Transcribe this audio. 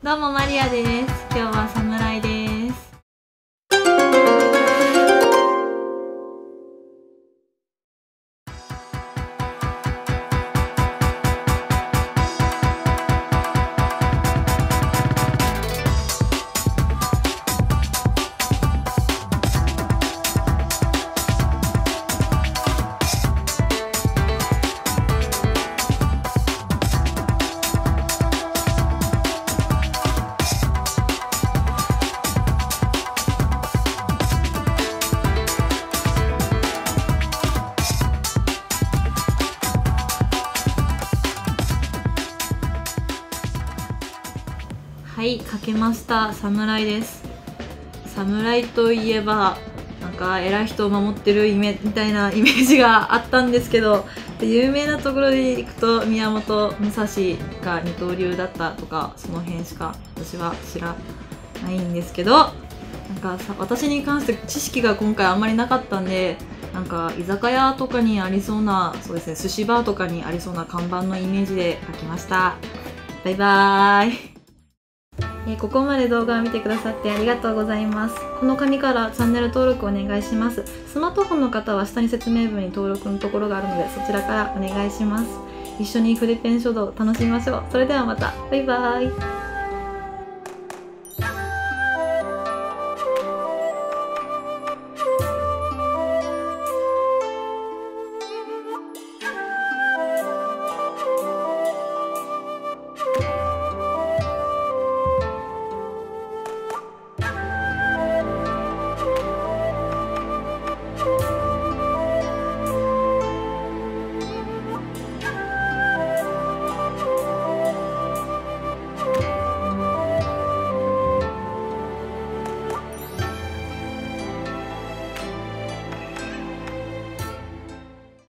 どうもマリアです。今日は侍です。はい、書けました。侍です。侍といえばなんか偉い人を守ってるみたいなイメージがあったんですけど、有名なところでいくと宮本武蔵が二刀流だったとか、その辺しか私は知らないんですけど、なんか私に関して知識が今回あんまりなかったんで、なんか居酒屋とかにありそうな、そうですね、寿司バーとかにありそうな看板のイメージで書きました。バイバーイ。ここまで動画を見てくださってありがとうございます。この紙からチャンネル登録お願いします。スマートフォンの方は下に説明文に登録のところがあるので、そちらからお願いします。一緒に筆ペン書道楽しみましょう。それではまた。バイバーイ。